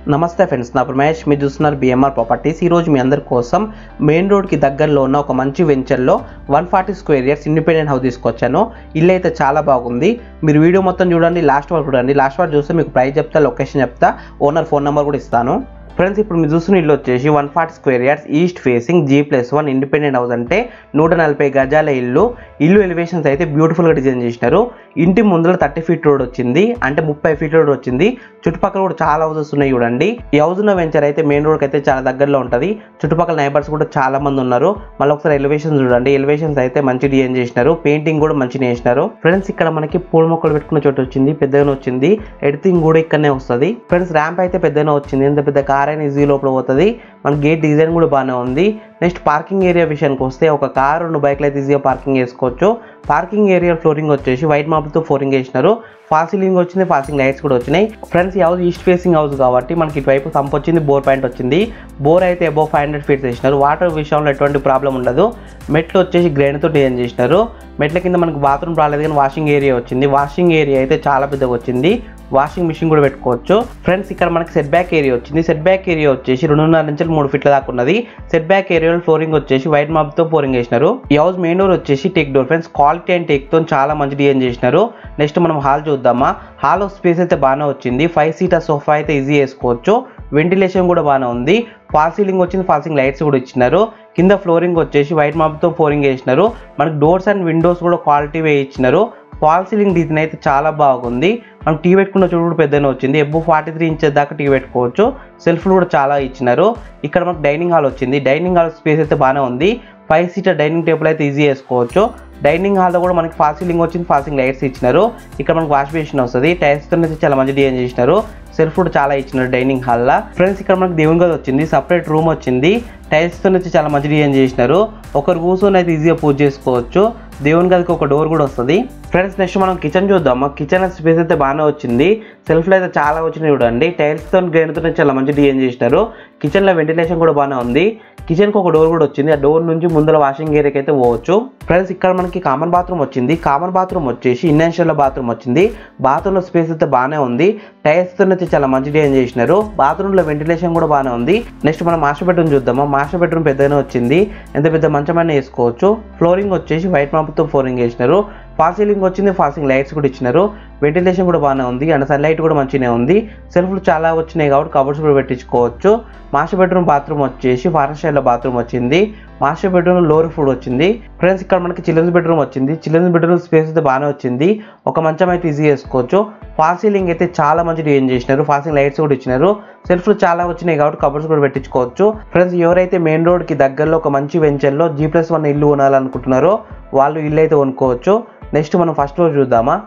నమస్తే ఫ్రెండ్స్, నా పేరు మహేష్. మీరు చూస్తున్నారు బిఎంఆర్ ప్రాపర్టీస్. ఈరోజు మీ అందరి కోసం మెయిన్ రోడ్కి దగ్గరలో ఉన్న ఒక మంచి వెంచర్లో 140 స్క్వేర్ ఇయర్స్ ఇండిపెండెంట్ హౌస్ తీసుకొచ్చాను. ఇల్లు అయితే చాలా బాగుంది. మీరు వీడియో మొత్తం చూడండి, లాస్ట్ వరకు చూడండి. లాస్ట్ వరకు చూస్తే మీకు ప్రైస్ చెప్తా, లొకేషన్ చెప్తా, ఓనర్ ఫోన్ నెంబర్ కూడా ఇస్తాను. ఫ్రెండ్స్, ఇప్పుడు మీరు చూస్తున్న ఇల్లు వచ్చేసి 140 square yards east facing G+1 independent house. అంటే 140 గజాల ఇల్లు. ఎలివేషన్స్ అయితే బ్యూటిఫుల్గా డిజైన్ చేసినారు. ఇంటి ముందర 30 ఫీట్ రోడ్ వచ్చింది, అంటే 30 ఫీట్ రోడ్ వచ్చింది. చుట్టుపక్కల కూడా చాలా హౌసెస్ ఉన్నాయి చూడండి. ఈ హౌస్ ఉన్న వెంచర్ అయితే మెయిన్ రోడ్కి అయితే చాలా దగ్గరలో ఉంటుంది. చుట్టుపక్కల నైబర్స్ కూడా చాలా మంది ఉన్నారు. మళ్ళీ ఒకసారి ఎలివేషన్స్ చూడండి. ఎలివేషన్స్ అయితే మంచి డిజైన్ చేసినారు. పెయింటింగ్ కూడా మంచిగా చేసినారు. ఫ్రెండ్స్, ఇక్కడ మనకి పూల మొక్కలు పెట్టుకున్న చోటు వచ్చింది, పెద్దగానే వచ్చింది. ఎడిటింగ్ కూడా ఇక్కడనే వస్తుంది. ఫ్రెండ్స్, ర్యాంప్ అయితే పెద్దగానే వచ్చింది. ఎంత పెద్ద కార్ అయినా ఈజీ లోపల పోతుంది. మన గేట్ డిజైన్ కూడా బాగానే ఉంది. నెక్స్ట్ పార్కింగ్ ఏరియా విషయానికి వస్తే ఒక కార్ 2 బైక్లు అయితే ఈజీగా పార్కింగ్ చేసుకోవచ్చు. పార్కింగ్ ఏరియా ఫ్లోరింగ్ వచ్చేసి వైట్ మార్బుల్తో ఫ్లోరింగ్ వేసినారు. ఫాల్ సీలింగ్ వచ్చింది, ఫాల్ సీలింగ్ లైట్స్ కూడా వచ్చినాయి. ఫ్రెండ్స్, ఈ హౌస్ ఈస్ట్ ఫేసింగ్ హౌస్ కాబట్టి మనకి ఇటువైపు సంప్ వచ్చింది, బోర్ పాయింట్ వచ్చింది. బోర్ అయితే అబౌవ్ 500 ఫీట్స్ వేసినారు. వాటర్ విషయంలో ఎటువంటి ప్రాబ్లం ఉండదు. మెట్లు వచ్చేసి గ్రైండ్తో డిజైన్ చేసినారు. మెట్ల కింద మనకు బాత్రూమ్ రాలేదు, కానీ వాషింగ్ ఏరియా వచ్చింది. వాషింగ్ ఏరియా అయితే చాలా పెద్దగా వచ్చింది. వాషింగ్ మిషన్ కూడా పెట్టుకోవచ్చు. ఫ్రెండ్స్, ఇక్కడ మనకి సెట్ బ్యాక్ ఏరియా వచ్చింది. సెట్ బ్యాక్ ఏరియా వచ్చేసి 2.5 నుంచి 3 ఫీట్ల దాకా ఉన్నది. సెట్ బ్యాక్ ఏరియాలో ఫ్లోరింగ్ వచ్చేసి వైట్ మార్బుల్తో ఫ్లోరింగ్ చేసినారు. ఈ హౌస్ మెయిన్ డోర్ వచ్చేసి teak door. Friends, quality and teak తో చాలా మంచి డిజైన్ చేసినారు. నెక్స్ట్ మనం హాల్ చూద్దామా. హాల్ ఆఫ్ స్పేస్ అయితే బాగానే వచ్చింది. 5 సీటర్ సోఫా అయితే ఈజీ వేసుకోవచ్చు. వెంటిలేషన్ కూడా బాగానే ఉంది. ఫాల్ సీలింగ్ వచ్చింది, ఫాల్ సీలింగ్ లైట్స్ కూడా ఇచ్చినారు. కింద ఫ్లోరింగ్ వచ్చేసి వైట్ మార్బుల్తో ఫ్లోరింగ్ వేసినారు. మనకి డోర్స్ అండ్ విండోస్ కూడా క్వాలిటీ ఇచ్చినారు. ఫాల్ సీలింగ్ డిజైన్ అయితే చాలా బాగుంది. మనం టీ పెట్టుకున్న చోటు కూడా పెద్దనే వచ్చింది. అబౌవ్ 43 ఇంచెస్ దాకా టీ పెట్టుకోవచ్చు. సెల్ఫ్లు కూడా చాలా ఇచ్చినారు. ఇక్కడ మనకు డైనింగ్ హాల్ వచ్చింది. డైనింగ్ హాల్ స్పేస్ అయితే బాగానే ఉంది. 5 సీటర్ డైనింగ్ టేబుల్ అయితే ఈజీ వేసుకోవచ్చు. డైనింగ్ హాల్లో కూడా మనకి ఫాల్ సీలింగ్ వచ్చింది, ఫాల్ సీలింగ్ లైట్స్ ఇచ్చినారు. ఇక్కడ మనకు వాష్ బేసిన్ వస్తుంది. టైల్స్తో చాలా మంచి డిజైన్ చేసినారు. సెల్ఫ్ కూడా చాలా ఇచ్చినారు డైనింగ్ హాల్లో. ఫ్రెండ్స్, ఇక్కడ మనకి దేవుని గది వచ్చింది, సపరేట్ రూమ్ వచ్చింది. టైల్స్తో చాలా మంచి డిజైన్ చేసినారు. ఒకరు కూర్చొని అయితే ఈజీగా పూజ చేసుకోవచ్చు. దేవుని గదికి ఒక డోర్ కూడా వస్తుంది. ఫ్రెండ్స్, నెక్స్ట్ మనం కిచెన్ చూద్దామా. కిచెన్ స్పేస్ అయితే బాగానే వచ్చింది. సెల్ఫ్లో అయితే చాలా వచ్చినాయి చూడండి. టైల్స్తో గ్రైండ్తో చాలా మంచి డిజైన్ చేసినారు. కిచెన్లో వెంటిలేషన్ కూడా బాగానే ఉంది. కిచెన్కి ఒక డోర్ కూడా వచ్చింది. ఆ డోర్ నుంచి ముందర వాషింగ్ ఏరియాకి అయితే పోవచ్చు. ఫ్రెండ్స్, ఇక్కడ మనకి కామన్ బాత్రూమ్ వచ్చింది. కామన్ బాత్రూమ్ వచ్చేసి ఇన్వెన్షియల్ బాత్రూమ్ వచ్చింది. బాత్రూంలో స్పేస్ అయితే బాగానే ఉంది. టైల్స్తో చాలా మంచి డిజైన్ చేసినారు. బాత్రూంలో వెంటిలేషన్ కూడా బాగానే ఉంది. నెక్స్ట్ మనం మాస్టర్ బెడ్రూమ్ చూద్దామా. మాస్టర్ బెడ్రూమ్ పెద్దగానే వచ్చింది. ఎంత పెద్ద మంచమైనా వేసుకోవచ్చు. ఫ్లోరింగ్ వచ్చేసి వైట్ మార్బుల్తో ఫ్లోరింగ్ వేసినారు. ఫాల్ సీలింగ్ వచ్చింది, ఫాల్ సీలింగ్ లైట్స్ కూడా ఇచ్చినారు. వెంటిలేషన్ కూడా బాగానే ఉంది. అండ్ సన్లైట్ కూడా మంచిగానే ఉంది. సెల్ఫ్లు చాలా వచ్చినాయి కాబట్టి కబోర్డ్స్ కూడా పెట్టించుకోవచ్చు. మాస్టర్ బెడ్రూమ్ బాత్రూమ్ వచ్చేసి ఫారెన్ స్టైల్లో బాత్రూమ్ వచ్చింది. మాస్టర్ బెడ్రూమ్ లోవర్ ఫ్లోర్ వచ్చింది. ఫ్రెండ్స్, ఇక్కడ మనకి చిల్డ్రన్స్ బెడ్రూమ్ వచ్చింది. చిల్డ్రన్స్ బెడ్రూమ్ స్పేస్ అయితే బాగానే వచ్చింది. ఒక మంచం అయితే ఈజీ చేసుకోవచ్చు. ఫాల్ సీలింగ్ అయితే చాలా మంచి డిజైన్ చేసినారు. ఫాల్ సీలింగ్ లైట్స్ కూడా ఇచ్చినారు. సెల్ఫ్లు చాలా వచ్చినాయి కాబట్టి కబోర్డ్స్ కూడా పెట్టించుకోవచ్చు. ఫ్రెండ్స్, ఎవరైతే మెయిన్ రోడ్కి దగ్గరలో ఒక మంచి వెంచర్లో G+1 ఇల్లు కొనాలనుకుంటున్నారో వాళ్ళు ఇల్లు అయితే కొనుక్కోవచ్చు. నెక్స్ట్ మనం ఫస్ట్ ఫ్లోర్ చూద్దామా.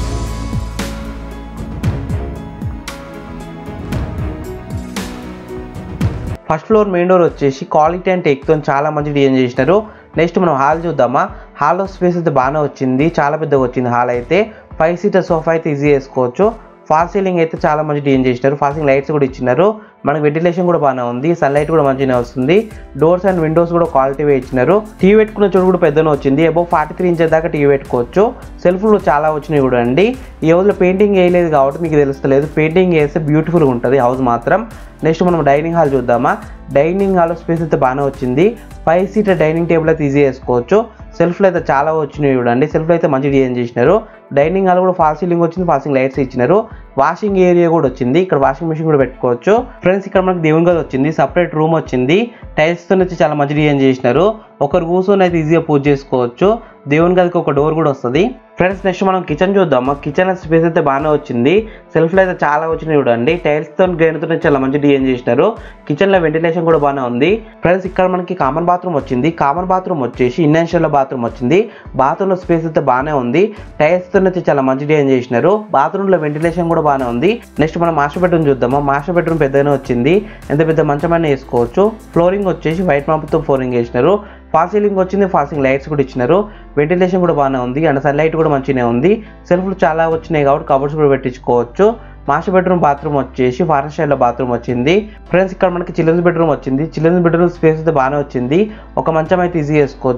ఫస్ట్ ఫ్లోర్ మెయిన్ డోర్ వచ్చేసి క్వాలిటీ అండ్ టేక్తో చాలా మంచి డిజైన్ చేసినారు. నెక్స్ట్ మనం హాల్ చూద్దామా. హాల్ స్పేస్ అయితే బాగానే వచ్చింది. చాలా పెద్దగా వచ్చింది హాల్ అయితే. 5 సీటర్ సోఫా అయితే ఈజీ వేసుకోవచ్చు. ఫాల్ సీలింగ్ అయితే చాలా మంచి డిజైన్ చేసినారు. ఫాల్ సీలింగ్ లైట్స్ కూడా ఇచ్చినారు. మనకి వెంటిలేషన్ కూడా బాగానే ఉంది. సన్లైట్ కూడా మంచిగానే వస్తుంది. డోర్స్ అండ్ విండోస్ కూడా క్వాలిటీ ఇచ్చినారు. టీవీ పెట్టుకున్న చోటు కూడా పెద్దనే వచ్చింది. అబౌవ్ 43 ఇంచెస్ దాకా టీవీ పెట్టుకోవచ్చు. సెల్ఫ్లు చాలా వచ్చినాయి కూడా అండి. ఈ హౌస్లో పెయింటింగ్ వేయలేదు కాబట్టి మీకు తెలుస్తలేదు. పెయింటింగ్ వేస్తే బ్యూటిఫుల్గా ఉంటుంది హౌస్ మాత్రం. నెక్స్ట్ మనం డైనింగ్ హాల్ చూద్దామా. డైనింగ్ హాల్ స్పేస్ అయితే బాగానే వచ్చింది. 5 సీటర్ డైనింగ్ టేబుల్ అయితే ఈజీ వేసుకోవచ్చు. సెల్ఫ్లు అయితే చాలా వచ్చినాయి చూడండి. సెల్ఫ్లు అయితే మంచి డిజైన్ చేసినారు. డైనింగ్ హాల్ కూడా ఫాల్ సీలింగ్ వచ్చింది, ఫాల్ సీలింగ్ లైట్స్ ఇచ్చినారు. వాషింగ్ ఏరియా కూడా వచ్చింది. ఇక్కడ వాషింగ్ మెషిన్ కూడా పెట్టుకోవచ్చు. ఫ్రెండ్స్, ఇక్కడ మనకి దేవుని గది వచ్చింది. సపరేట్ రూమ్ వచ్చింది. టైల్స్తో చాలా మంచి డిజైన్ చేసినారు. ఒకరు కూర్చొని అయితే ఈజీగా పూజ చేసుకోవచ్చు. దేవుని గదికి ఒక డోర్ కూడా వస్తుంది. ఫ్రెండ్స్, నెక్స్ట్ మనం కిచెన్ చూద్దామా. కిచెన్ స్పేస్ అయితే బాగానే వచ్చింది. సెల్ఫ్లో అయితే చాలా వచ్చినాయి చూడండి. టైల్స్తో గ్రైండ్తో చాలా మంచి డిజైన్ చేసినారు. కిచెన్లో వెంటిలేషన్ కూడా బాగానే ఉంది. ఫ్రెండ్స్, ఇక్కడ మనకి కామన్ బాత్రూమ్ వచ్చింది. కామన్ బాత్రూమ్ వచ్చేసి ఇన్వెన్షియల్ బాత్రూమ్ వచ్చింది. బాత్రూంలో స్పేస్ అయితే బాగానే ఉంది. టైల్స్తో చాలా మంచి డిజైన్ చేసినారు. బాత్రూంలో వెంటిలేషన్ కూడా బాగానే ఉంది. నెక్స్ట్ మనం మాస్టర్ బెడ్రూమ్ చూద్దామా. మాస్టర్ బెడ్రూమ్ పెద్దగానే వచ్చింది. ఎంత పెద్ద మంచమైనా వేసుకోవచ్చు. ఫ్లోరింగ్ వచ్చేసి వైట్ మార్బుల్తో ఫ్లోరింగ్ వేసినారు. ఫాల్ సీలింగ్ వచ్చింది, ఫాల్ సీలింగ్ లైట్స్ కూడా ఇచ్చినారు. వెంటిలేషన్ కూడా బాగానే ఉంది. అండ్ సన్లైట్ కూడా మంచిగానే ఉంది. సెల్ఫ్లు చాలా వచ్చినాయి కాబట్టి కబోర్డ్స్ కూడా పెట్టించుకోవచ్చు. మాస్టర్ బెడ్రూమ్ బాత్రూమ్ వచ్చేసి ఫారెన్ స్టైల్లో బాత్రూమ్ వచ్చింది. ఫ్రెండ్స్, ఇక్కడ మనకి చిల్డ్రన్స్ బెడ్రూమ్ వచ్చింది. చిల్డ్రన్స్ బెడ్రూమ్ స్పేస్ అయితే బాగానే వచ్చింది. ఒక మంచం అయితే ఈజీ వేసుకోవచ్చు.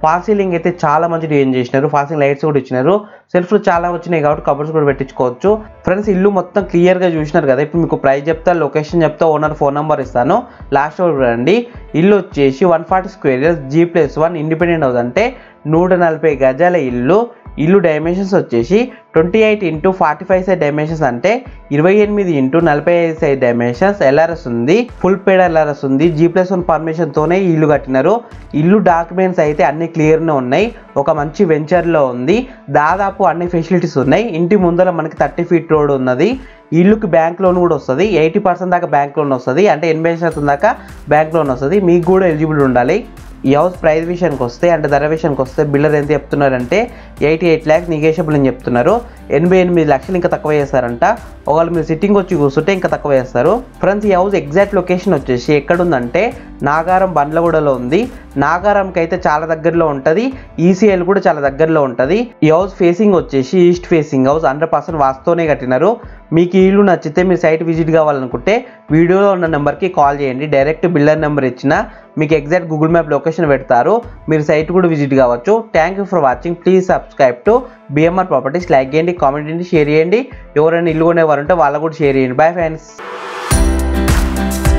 ఫాల్ సీలింగ్ అయితే చాలా మంచి డిజైన్ చేసినారు, ఫాల్ సీలింగ్ లైట్స్ కూడా ఇచ్చినారు, సెల్ఫ్లు చాలా వచ్చినాయి కాబట్టి కబోర్డ్స్ కూడా పెట్టించుకోవచ్చు. ఫ్రెండ్స్ ఇల్లు మొత్తం క్లియర్గా చూసినారు కదా. ఇప్పుడు మీకు ప్రైస్ చెప్తా, లొకేషన్ చెప్తా, ఓనర్ ఫోన్ నెంబర్ ఇస్తాను, లాస్ట్ వరకు రండి. ఇల్లు వచ్చేసి 140 square years G+1 independent house, అంటే 140 గజాల ఇల్లు. ఇల్లు డైమెన్షన్స్ వచ్చేసి 28 x 45 సైజ్ డైమెన్షన్స్, అంటే 28 x 45 సైజ్ డైమెన్షన్స్. LRS ఉంది, ఫుల్ పేడ్ LRS ఉంది. G+1 పర్మిషన్తోనే ఇల్లు కట్టినారు. ఇల్లు డాక్యుమెంట్స్ అయితే అన్ని క్లియర్గా ఉన్నాయి. ఒక మంచి వెంచర్లో ఉంది, దాదాపు అన్ని ఫెసిలిటీస్ ఉన్నాయి. ఇంటి ముందర మనకి 30 ఫీట్ రోడ్ ఉన్నది. ఇల్లుకి బ్యాంక్ లోన్ కూడా వస్తుంది, 80% దాకా బ్యాంక్ లోన్ వస్తుంది, అంటే 80% దాకా బ్యాంక్ లోన్ వస్తుంది. మీకు కూడా ఎలిజిబుల్ ఉండాలి. ఈ హౌస్ ప్రైస్ విషయానికి వస్తే, అంటే ధర విషయానికి వస్తే, బిల్డర్ ఎంత చెప్తున్నారంటే 88 lakhs నెగోషియబుల్ అని చెప్తున్నారు. 88 లక్షలు ఇంకా తక్కువ చేస్తారంట. ఒకవేళ మీరు సిట్టింగ్ వచ్చి కూర్చుంటే ఇంకా తక్కువ చేస్తారు. ఫ్రెండ్స్ ఈ హౌస్ ఎగ్జాక్ట్ లొకేషన్ వచ్చేసి ఎక్కడుందంటే నాగారం బండ్లగూడలో ఉంది. నాగారంకి అయితే చాలా దగ్గరలో ఉంటుంది, ECL కూడా చాలా దగ్గరలో ఉంటుంది. ఈ హౌస్ ఫేసింగ్ వచ్చేసి ఈస్ట్ ఫేసింగ్ హౌస్, 100% వాస్తోనే కట్టినారు. మీకు ఈ ఇల్లు నచ్చితే మీరు సైట్ విజిట్ కావాలనుకుంటే వీడియోలో ఉన్న నెంబర్కి కాల్ చేయండి. డైరెక్ట్ బిల్డర్ నెంబర్ ఇచ్చిన మీకు ఎగ్జాక్ట్ గూగుల్ మ్యాప్ లొకేషన్ పెడతారు, మీరు సైట్ కూడా విజిట్ కావచ్చు. Thank you for watching. Please subscribe to BMR properties. Like చేయండి, కామెంట్ చేయండి, షేర్ చేయండి. ఎవరైనా ఇల్లు కొనేవారు ఉంటే వాళ్ళకు కూడా షేర్ చేయండి. Bye friends.